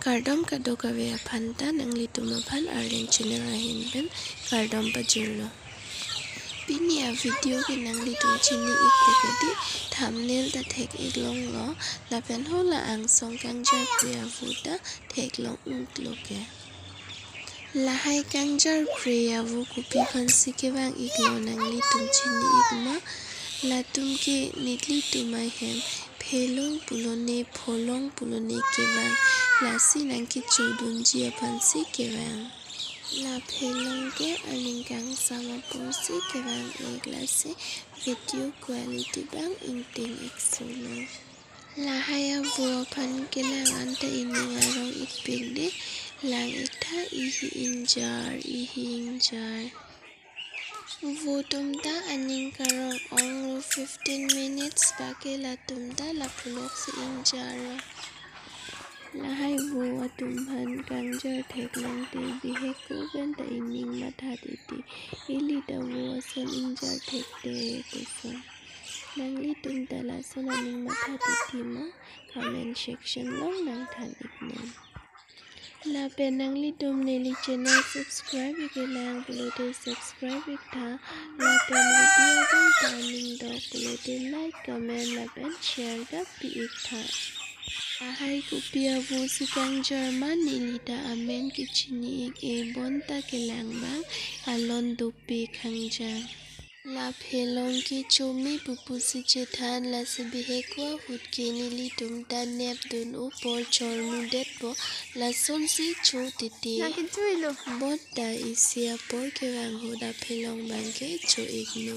Kardom kado kawe phanta nangli tuma phan arlen chinera hinben kardom pajirlo. Pinia video ke nangli tum chini ikpukedi thumbnail ta thek iklong lo lapen hola ang song kangjar priya vuta thek long unkloke. Lahai kangjar priya vu kupi phansi ke bang iklo nangli tum chini ikma la tum ke nitli tumai hem phelong pulone ke bang la si nang ki chodun jia phansi ke bang la phelong ke aningkang sama pursi ke bang egla se video quality bang ingting solo la haya bua phan ke lang anta ininga rong ikping de lang itha ihi injar Votumda aning karong ongro 15 minutes bake la tumda la pulok si injara lahai buwa tumhan kangjar thek lang te bihek ko benta ining mathat iti ili da buwa son injar thek te kuson nangli tumda la son aning mathat iti ma comment section long nang than iknen La penangli tum neli channel subscribe ke lang pulote subscribe tha la pen video bang taning dog pulote like comment la pen share da pi tha ahai kupia vu si kang German nilita amen ki chini e bonta ke lang bang alon dupi khangja La phelong ki chomi pupusi chethan la sebihekwa hutke nili tumta nep dun upor chornu det po la sonsi cho titi botta isia por ke bang hoda phelong bang ke cho igno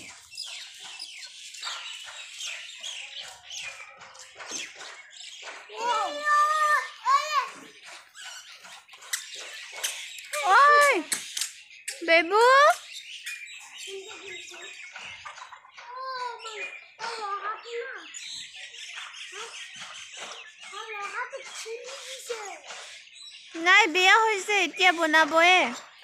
Oi Bebu নাই বিয়া হৈছে এতিয়া বনাবয়ে